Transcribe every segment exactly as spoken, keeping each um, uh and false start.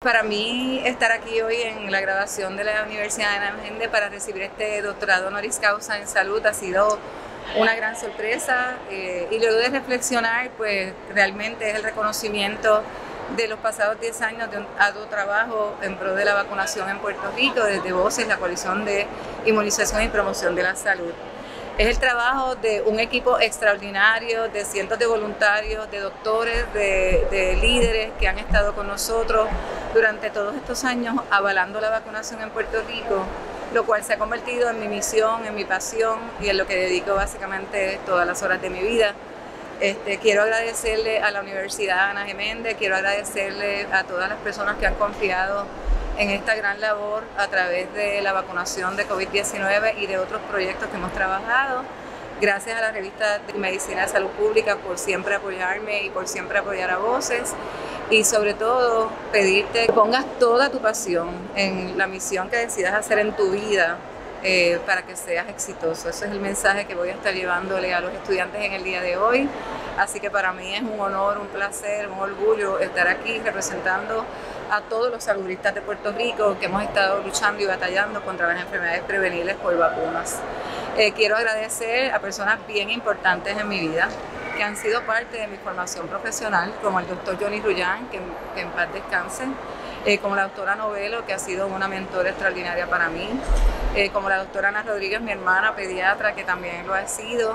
Para mí estar aquí hoy en la graduación de la Universidad de Ana Geméndez para recibir este doctorado honoris causa en salud ha sido una gran sorpresa eh, y luego de reflexionar, pues realmente es el reconocimiento de los pasados diez años de un arduo trabajo en pro de la vacunación en Puerto Rico desde Voces, la coalición de inmunización y promoción de la salud. Es el trabajo de un equipo extraordinario, de cientos de voluntarios, de doctores, de, de líderes que han estado con nosotros durante todos estos años avalando la vacunación en Puerto Rico, lo cual se ha convertido en mi misión, en mi pasión y en lo que dedico básicamente todas las horas de mi vida. Este, quiero agradecerle a la Universidad Ana Geméndez, quiero agradecerle a todas las personas que han confiado en esta gran labor a través de la vacunación de COVID diecinueve y de otros proyectos que hemos trabajado. Gracias a la revista de Medicina de Salud Pública por siempre apoyarme y por siempre apoyar a Voces. Y sobre todo pedirte que pongas toda tu pasión en la misión que decidas hacer en tu vida eh, para que seas exitoso. Ese es el mensaje que voy a estar llevándole a los estudiantes en el día de hoy. Así que para mí es un honor, un placer, un orgullo estar aquí representando a todos los saludistas de Puerto Rico que hemos estado luchando y batallando contra las enfermedades prevenibles por vacunas. Eh, quiero agradecer a personas bien importantes en mi vida que han sido parte de mi formación profesional, como el doctor Johnny Rullán, que, que en paz descanse, eh, como la doctora Novelo, que ha sido una mentora extraordinaria para mí, eh, como la doctora Ana Rodríguez, mi hermana pediatra, que también lo ha sido,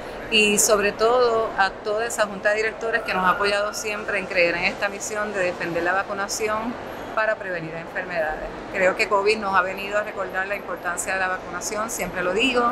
y sobre todo a toda esa junta de directores que nos ha apoyado siempre en creer en esta misión de defender la vacunación para prevenir enfermedades. Creo que COVID nos ha venido a recordar la importancia de la vacunación, siempre lo digo,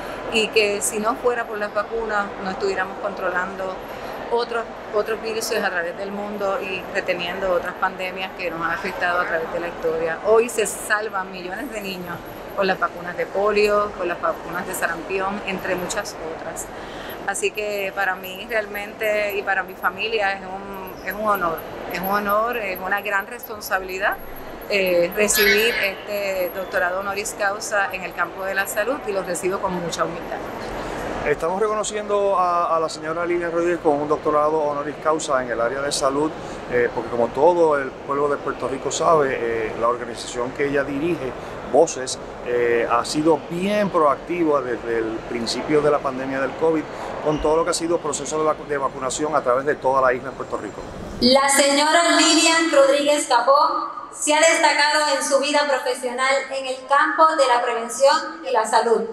y que si no fuera por las vacunas no estuviéramos controlando otros, otros virus a través del mundo y reteniendo otras pandemias que nos han afectado a través de la historia. Hoy se salvan millones de niños con las vacunas de polio, con las vacunas de sarampión, entre muchas otras. Así que para mí realmente y para mi familia es un, es un honor, es un honor, es una gran responsabilidad eh, recibir este doctorado honoris causa en el campo de la salud y lo recibo con mucha humildad. Estamos reconociendo a, a la señora Lilian Rodríguez con un doctorado honoris causa en el área de salud, eh, porque como todo el pueblo de Puerto Rico sabe, eh, la organización que ella dirige, Voces, eh, ha sido bien proactiva desde el principio de la pandemia del COVID con todo lo que ha sido proceso de, vac de vacunación a través de toda la isla de Puerto Rico. La señora Lilian Rodríguez Capó se ha destacado en su vida profesional en el campo de la prevención y la salud.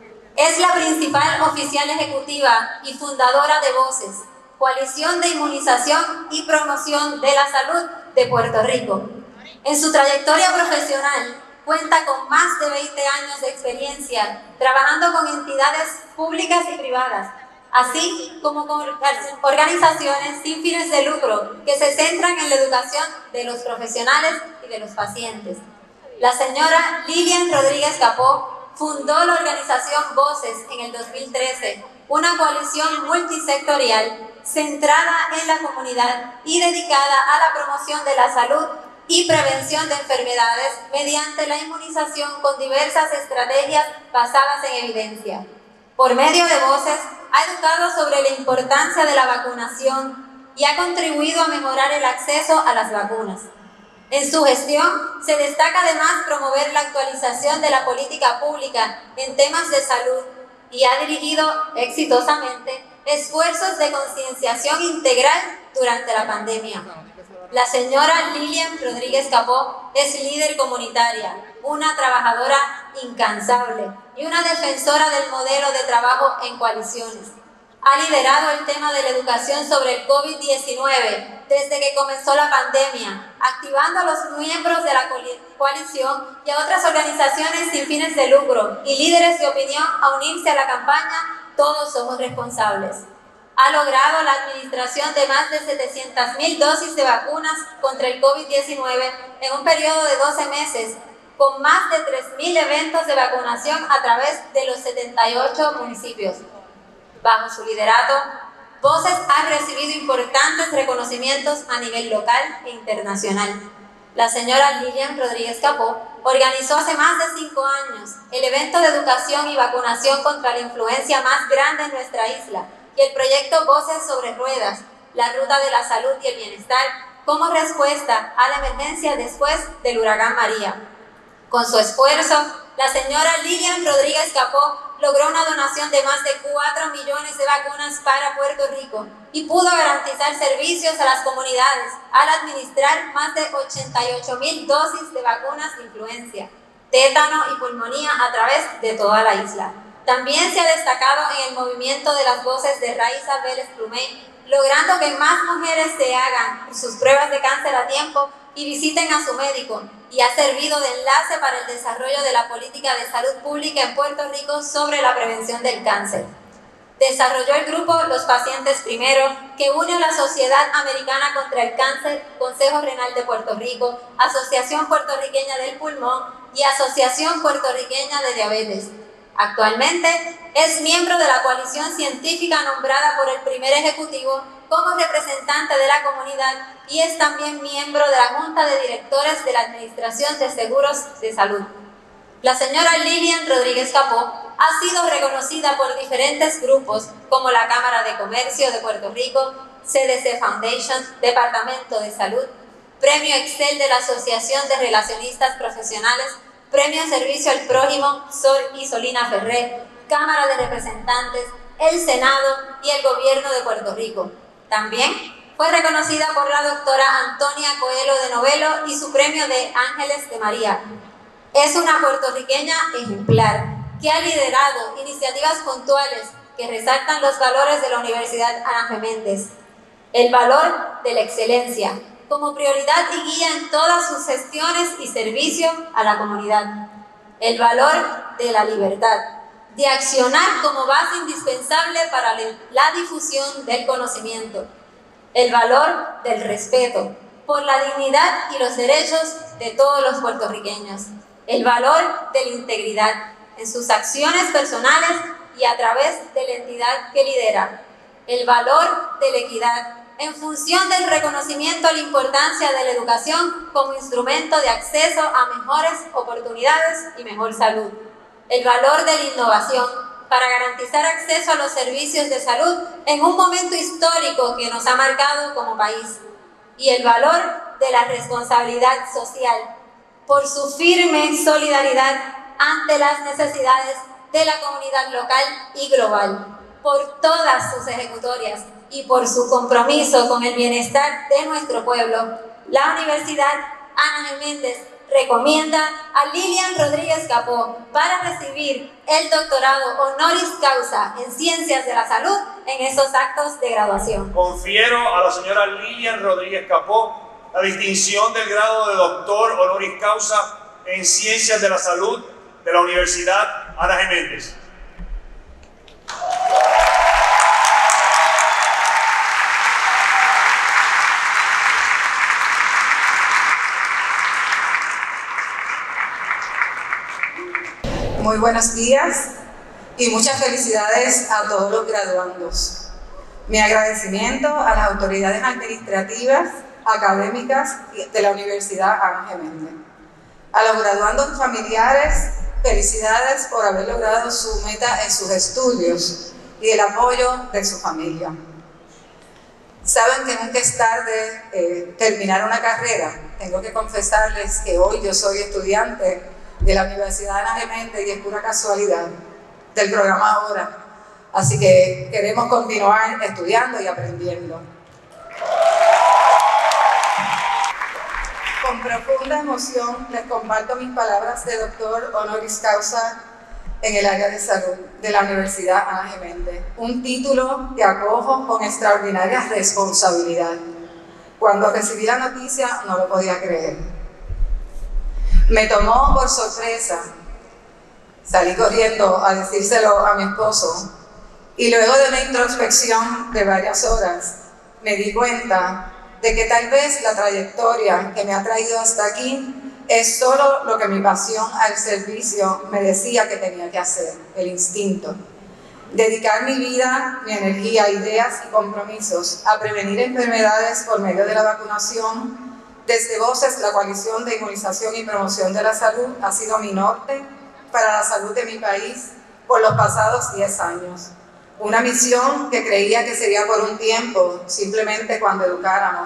Es la principal oficial ejecutiva y fundadora de Voces, Coalición de Inmunización y Promoción de la Salud de Puerto Rico. En su trayectoria profesional, cuenta con más de veinte años de experiencia trabajando con entidades públicas y privadas, así como con organizaciones sin fines de lucro que se centran en la educación de los profesionales y de los pacientes. La señora Lilian Rodríguez Capó fundó la organización Voces en el dos mil trece, una coalición multisectorial centrada en la comunidad y dedicada a la promoción de la salud y prevención de enfermedades mediante la inmunización con diversas estrategias basadas en evidencia. Por medio de Voces, ha educado sobre la importancia de la vacunación y ha contribuido a mejorar el acceso a las vacunas. En su gestión, se destaca además promover la actualización de la política pública en temas de salud y ha dirigido exitosamente esfuerzos de concienciación integral durante la pandemia. La señora Lilian Rodríguez Capó es líder comunitaria, una trabajadora incansable y una defensora del modelo de trabajo en coaliciones. Ha liderado el tema de la educación sobre el COVID diecinueve desde que comenzó la pandemia, activando a los miembros de la coalición y a otras organizaciones sin fines de lucro y líderes de opinión a unirse a la campaña Todos Somos Responsables. Ha logrado la administración de más de setecientas mil dosis de vacunas contra el COVID diecinueve en un periodo de doce meses, con más de tres mil eventos de vacunación a través de los setenta y ocho municipios. Bajo su liderato, Voces ha recibido importantes reconocimientos a nivel local e internacional. La señora Lilian Rodríguez Capó organizó hace más de cinco años el evento de educación y vacunación contra la influenza más grande en nuestra isla y el proyecto Voces sobre Ruedas, la ruta de la salud y el bienestar, como respuesta a la emergencia después del huracán María. Con su esfuerzo, la señora Lilian Rodríguez Capó logró una donación de más de cuatro millones de vacunas para Puerto Rico y pudo garantizar servicios a las comunidades al administrar más de ochenta y ocho mil dosis de vacunas de influenza, tétano y pulmonía a través de toda la isla. También se ha destacado en el movimiento de las voces de Raiza Vélez Plumey, logrando que más mujeres se hagan sus pruebas de cáncer a tiempo y visiten a su médico, y ha servido de enlace para el desarrollo de la política de salud pública en Puerto Rico sobre la prevención del cáncer. Desarrolló el grupo Los Pacientes Primero, que une a la Sociedad Americana contra el Cáncer, Consejo Renal de Puerto Rico, Asociación Puertorriqueña del Pulmón y Asociación Puertorriqueña de Diabetes. Actualmente es miembro de la coalición científica nombrada por el primer ejecutivo como representante de la comunidad y es también miembro de la Junta de Directores de la Administración de Seguros de Salud. La señora Lilian Rodríguez Capó ha sido reconocida por diferentes grupos como la Cámara de Comercio de Puerto Rico, C D C Foundation, Departamento de Salud, Premio Excel de la Asociación de Relacionistas Profesionales, Premio Servicio al Prójimo, Sol y Solina Ferré, Cámara de Representantes, el Senado y el Gobierno de Puerto Rico. También fue reconocida por la doctora Antonia Coelho de Novelo y su premio de Ángeles de María. Es una puertorriqueña ejemplar que ha liderado iniciativas puntuales que resaltan los valores de la Universidad Ana G. Méndez. El valor de la excelencia como prioridad y guía en todas sus gestiones y servicio a la comunidad. El valor de la libertad, de accionar como base indispensable para la difusión del conocimiento. El valor del respeto por la dignidad y los derechos de todos los puertorriqueños. El valor de la integridad en sus acciones personales y a través de la entidad que lidera. El valor de la equidad en función del reconocimiento a la importancia de la educación como instrumento de acceso a mejores oportunidades y mejor salud. El valor de la innovación para garantizar acceso a los servicios de salud en un momento histórico que nos ha marcado como país. Y el valor de la responsabilidad social por su firme solidaridad ante las necesidades de la comunidad local y global, por todas sus ejecutorias y por su compromiso con el bienestar de nuestro pueblo. La Universidad Ana G. Méndez recomienda a Lilian Rodríguez Capó para recibir el doctorado honoris causa en Ciencias de la Salud en esos actos de graduación. Confiero a la señora Lilian Rodríguez Capó la distinción del grado de doctor honoris causa en Ciencias de la Salud de la Universidad Ana G. Méndez. Muy buenos días y muchas felicidades a todos los graduandos. Mi agradecimiento a las autoridades administrativas, académicas de la Universidad Ana G. Méndez. A los graduandos familiares, felicidades por haber logrado su meta en sus estudios y el apoyo de su familia. Saben que nunca es tarde eh, terminar una carrera. Tengo que confesarles que hoy yo soy estudiante de la Universidad Ana G. Méndez y es pura casualidad del programa ahora. Así que queremos continuar estudiando y aprendiendo. Con profunda emoción les comparto mis palabras de doctor honoris causa en el área de salud de la Universidad Ana G. Méndez, un título que acojo con extraordinaria responsabilidad. Cuando recibí la noticia no lo podía creer. Me tomó por sorpresa, salí corriendo a decírselo a mi esposo y luego de una introspección de varias horas me di cuenta de que tal vez la trayectoria que me ha traído hasta aquí es solo lo que mi pasión al servicio me decía que tenía que hacer, el instinto. Dedicar mi vida, mi energía, ideas y compromisos a prevenir enfermedades por medio de la vacunación. Desde Voces, la coalición de inmunización y promoción de la salud, ha sido mi norte para la salud de mi país por los pasados diez años. Una misión que creía que sería por un tiempo, simplemente cuando educáramos,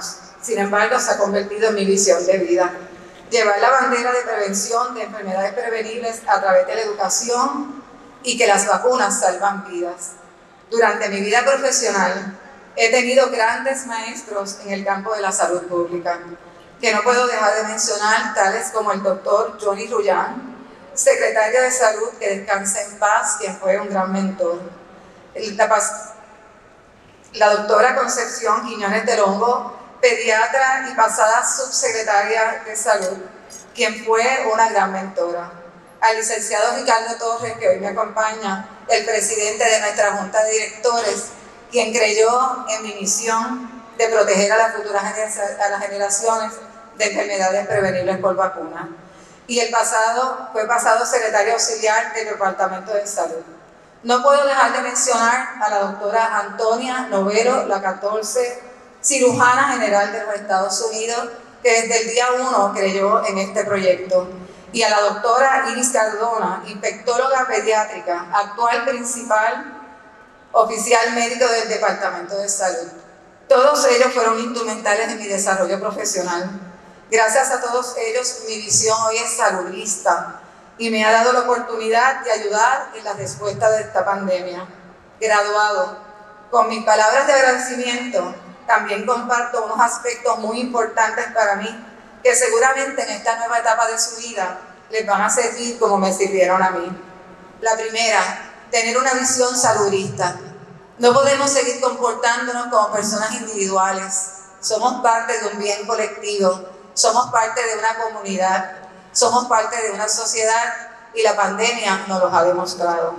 Sin embargo, se ha convertido en mi visión de vida. Llevar la bandera de prevención de enfermedades prevenibles a través de la educación y que las vacunas salvan vidas. Durante mi vida profesional, he tenido grandes maestros en el campo de la salud pública, que no puedo dejar de mencionar, tales como el doctor Johnny Rullán, secretario de Salud, que descanse en paz, quien fue un gran mentor. La, la doctora Concepción Quiñones del Hongo, pediatra y pasada subsecretaria de Salud, quien fue una gran mentora. Al licenciado Ricardo Torres, que hoy me acompaña, el presidente de nuestra Junta de Directores, quien creyó en mi misión de proteger a las futuras a las generaciones de enfermedades prevenibles por vacuna. Y el pasado, fue pasado secretario auxiliar del Departamento de Salud. No puedo dejar de mencionar a la doctora Antonia Novero, la catorce, cirujana general de los Estados Unidos, que desde el día uno creyó en este proyecto. Y a la doctora Iris Cardona, inspectóloga pediátrica, actual principal oficial médico del Departamento de Salud. Todos ellos fueron instrumentales en mi desarrollo profesional. Gracias a todos ellos, mi visión hoy es saludista y me ha dado la oportunidad de ayudar en la respuesta de esta pandemia. Graduado, con mis palabras de agradecimiento, también comparto unos aspectos muy importantes para mí que seguramente en esta nueva etapa de su vida les van a servir como me sirvieron a mí. La primera, tener una visión saludista. No podemos seguir comportándonos como personas individuales. Somos parte de un bien colectivo, somos parte de una comunidad, somos parte de una sociedad y la pandemia nos lo ha demostrado.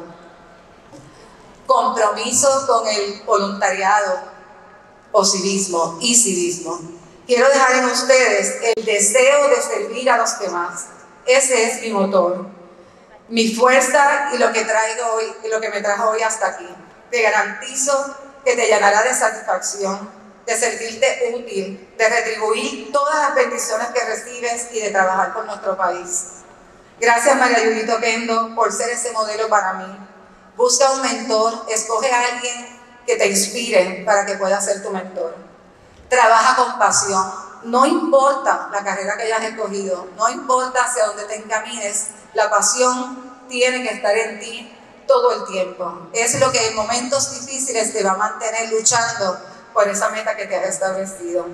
Compromiso con el voluntariado o civismo y civismo. Quiero dejar en ustedes el deseo de servir a los demás. Ese es mi motor, mi fuerza y lo que traigo hoy, y lo que me trajo hoy hasta aquí. Te garantizo que te llenará de satisfacción, de sentirte útil, de retribuir todas las bendiciones que recibes y de trabajar por nuestro país. Gracias, María Judith Oquendo, por ser ese modelo para mí. Busca un mentor, escoge a alguien que te inspire para que pueda ser tu mentor. Trabaja con pasión, no importa la carrera que hayas escogido, no importa hacia dónde te encamines, la pasión tiene que estar en ti todo el tiempo. Es lo que en momentos difíciles te va a mantener luchando por esa meta que te has establecido.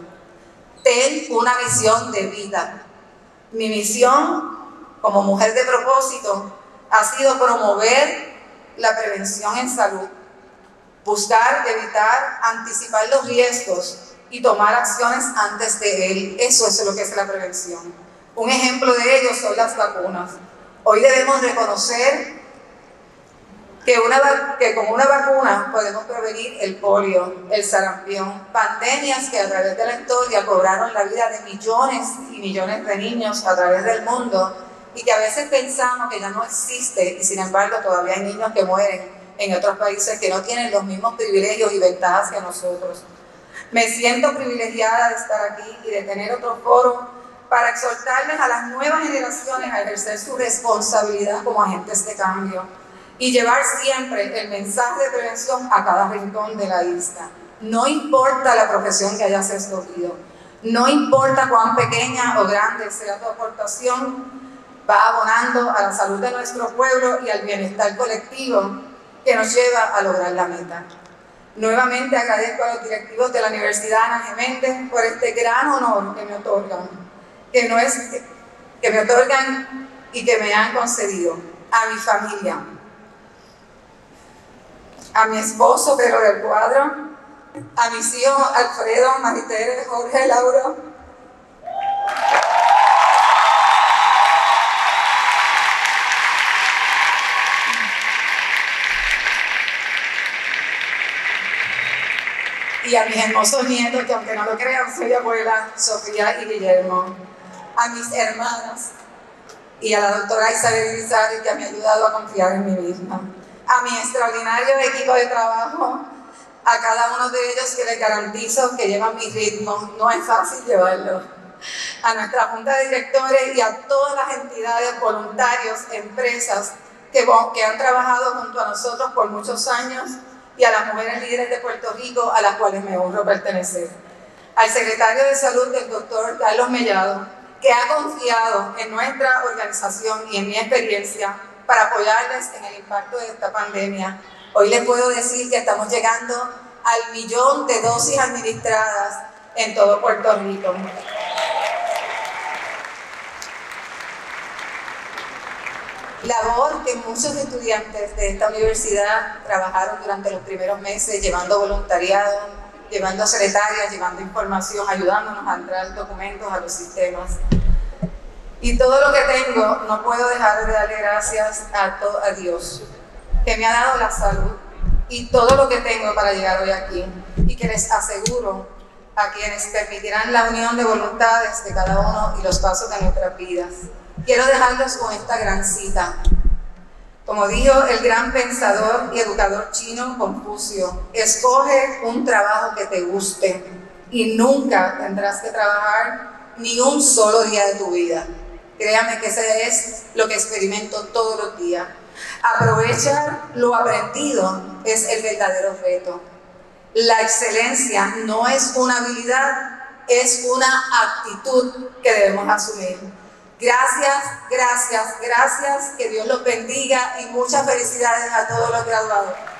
Ten una visión de vida. Mi misión como mujer de propósito ha sido promover la prevención en salud, buscar, evitar, anticipar los riesgos y tomar acciones antes de él. Eso es lo que es la prevención. Un ejemplo de ello son las vacunas. Hoy debemos reconocer que, una, que con una vacuna podemos prevenir el polio, el sarampión, pandemias que a través de la historia cobraron la vida de millones y millones de niños a través del mundo y que a veces pensamos que ya no existe y sin embargo todavía hay niños que mueren en otros países que no tienen los mismos privilegios y ventajas que nosotros. Me siento privilegiada de estar aquí y de tener otro foro para exhortarles a las nuevas generaciones a ejercer su responsabilidad como agentes de cambio y llevar siempre el mensaje de prevención a cada rincón de la isla. No importa la profesión que hayas escogido, no importa cuán pequeña o grande sea tu aportación, va abonando a la salud de nuestro pueblo y al bienestar colectivo que nos lleva a lograr la meta. Nuevamente agradezco a los directivos de la Universidad Ana Geméndez por este gran honor que me otorgan, que, no es, que me otorgan y que me han concedido. A mi familia, a mi esposo Pedro del Cuadro, a mis hijos Alfredo, Maritere, Jorge, Lauro, y a mis hermosos nietos, que aunque no lo crean, soy abuela, Sofía y Guillermo, a mis hermanas y a la doctora Isabel Irizarry, que me ha ayudado a confiar en mí misma, a mi extraordinario equipo de trabajo, a cada uno de ellos que les garantizo que llevan mi ritmo, no es fácil llevarlo, a nuestra junta de directores y a todas las entidades, voluntarios, empresas que, que han trabajado junto a nosotros por muchos años, y a las mujeres líderes de Puerto Rico a las cuales me honro pertenecer. al secretario de Salud, el doctor Carlos Mellado, que ha confiado en nuestra organización y en mi experiencia para apoyarles en el impacto de esta pandemia. Hoy les puedo decir que estamos llegando al millón de dosis administradas en todo Puerto Rico. Labor que muchos estudiantes de esta universidad trabajaron durante los primeros meses, llevando voluntariado, llevando secretarias, llevando información, ayudándonos a entrar documentos a los sistemas. Y todo lo que tengo, no puedo dejar de darle gracias a, todo, a Dios, que me ha dado la salud y todo lo que tengo para llegar hoy aquí, y que les aseguro a quienes permitirán la unión de voluntades de cada uno y los pasos de nuestras vidas. Quiero dejarlos con esta gran cita. Como dijo el gran pensador y educador chino Confucio, escoge un trabajo que te guste y nunca tendrás que trabajar ni un solo día de tu vida. Créame que ese es lo que experimento todos los días. Aprovechar lo aprendido es el verdadero reto. La excelencia no es una habilidad, es una actitud que debemos asumir. Gracias, gracias, gracias, que Dios los bendiga y muchas felicidades a todos los graduados.